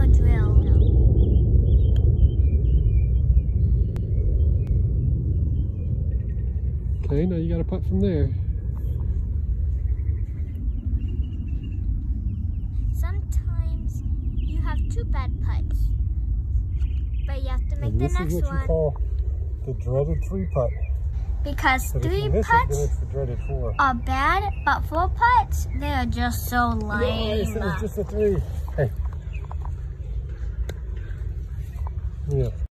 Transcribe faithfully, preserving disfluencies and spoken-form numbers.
a drill. Okay, now you got to putt from there. Sometimes you have two bad putts, but you have to make and the this next is what one. you call the dreaded three putt. Because But three if you miss putts it, then it's the dreaded four. are bad, but four putts, they are just so No, I lame. said it's just a three. Hey. Yeah.